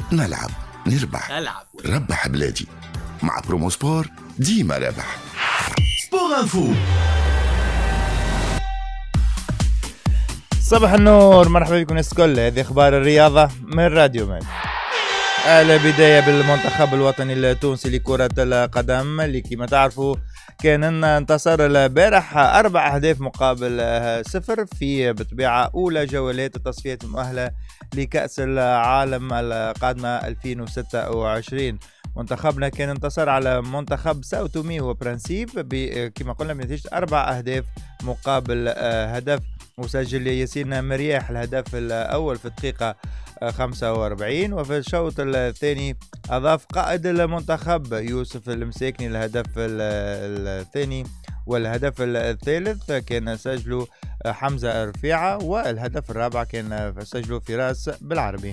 نلعب نربح ربح بلادي. مع برومو سبور ديما رابح. سبور انفو. صباح النور، مرحبا بكم الناس الكل. هذه اخبار الرياضه من راديو مال. البدايه بالمنتخب الوطني التونسي لكره القدم اللي كما تعرفوا كان انتصر البارح 4 أهداف مقابل 0 في بطبيعه اولى جولات التصفيات المؤهله لكأس العالم القادمه 2026. منتخبنا كان انتصر على منتخب ساو تومي وبرنسيب كما قلنا بنتيجه 4 أهداف مقابل هدف، وسجل ياسين مرياح الهدف الأول في الدقيقة 45، وفي الشوط الثاني أضاف قائد المنتخب يوسف المساكني الهدف الثاني، والهدف الثالث كان سجله حمزة رفيعة، والهدف الرابع كان سجله فراس بالعربي.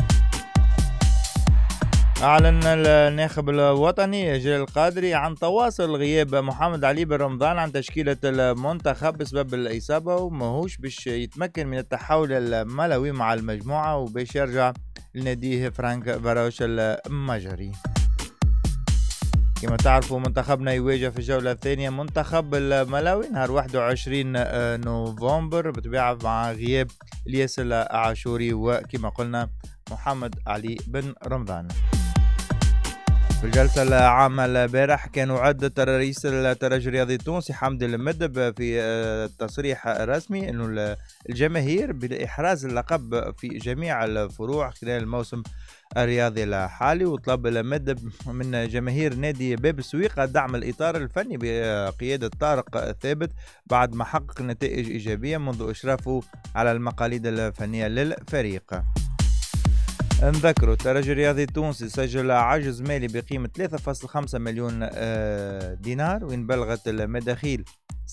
أعلن الناخب الوطني جلال القادري عن تواصل غياب محمد علي بن رمضان عن تشكيلة المنتخب بسبب الإصابة، وماهوش باش يتمكن من التحول الملوي مع المجموعة وباش يرجع لناديه فرانك باروش المجري. كما تعرفوا منتخبنا يواجه في الجولة الثانية منتخب الملاوي نهار 21 نوفمبر بطبيعة مع غياب الياس العاشوري وكما قلنا محمد علي بن رمضان. في الجلسة العامة البارح كان يعد رئيس الترجي الرياضي التونسي حمد المدب في تصريح رسمي انه الجماهير بالاحراز اللقب في جميع الفروع خلال الموسم الرياضي الحالي، وطلب المدب من جماهير نادي باب السويقة دعم الإطار الفني بقيادة طارق ثابت بعد ما حقق نتائج إيجابية منذ إشرافه على المقاليد الفنية للفريق. نذكروا الترجي الرياضي التونسي سجل عجز مالي بقيمة 3.5 مليون دينار، وإن بلغت المداخيل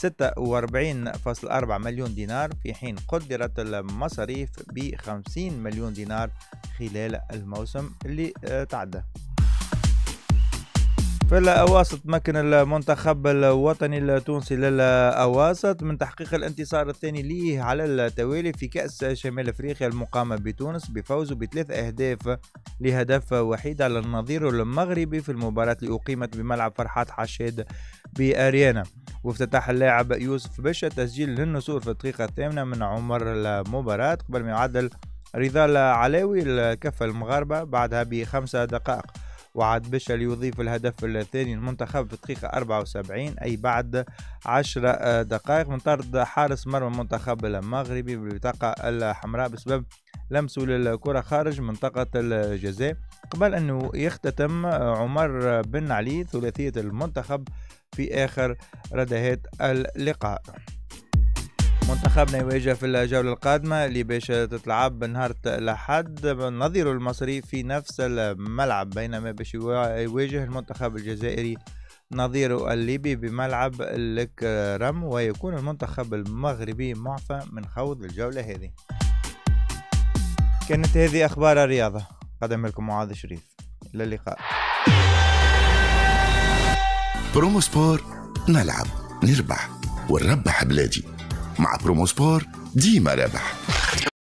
46.4 مليون دينار، في حين قدرت المصاريف ب 50 مليون دينار خلال الموسم اللي تعدى. في الأواسط تمكن المنتخب الوطني التونسي للأواسط من تحقيق الانتصار الثاني ليه على التوالي في كأس شمال أفريقيا المقامة بتونس بفوزه ب3 أهداف لهدف وحيد على النظير المغربي في المباراة اللي أقيمت بملعب فرحات حشاد بأريانا، وافتتح اللاعب يوسف بشا تسجيل للنسور في الدقيقة 8 من عمر المباراة قبل ما يعدل رضا العلاوي الكفة المغاربة بعدها ب5 دقائق، وعاد بشا ليضيف الهدف الثاني المنتخب في الدقيقة 74 أي بعد 10 دقائق من طرد حارس مرمى المنتخب المغربي بالبطاقة الحمراء بسبب لمسه للكرة خارج منطقة الجزاء، قبل أنه يختتم عمر بن علي ثلاثية المنتخب في آخر ردهات اللقاء. منتخبنا يواجه في الجولة القادمة اللي باش تتلعب نهار الأحد نظيره المصري في نفس الملعب، بينما باش يواجه المنتخب الجزائري نظيره الليبي بملعب الكرم، ويكون المنتخب المغربي معفى من خوض الجولة هذه. كانت هذه أخبار الرياضة، قدم لكم معاذ شريف، إلى اللقاء. برومو سبور نلعب نربح ونربح بلادي. مع برومو سبور ديما رابح.